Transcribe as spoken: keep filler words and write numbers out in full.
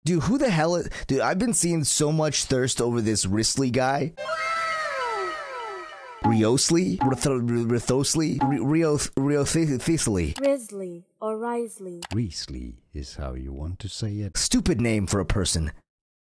Dude, who the hell is... Dude, I've been seeing so much thirst over this Wriothesley guy. Wriothesley? Wriothesley? Wriothesley? Wriothesley or Wriothesley. Wriothesley is how you want to say it. Stupid name for a person.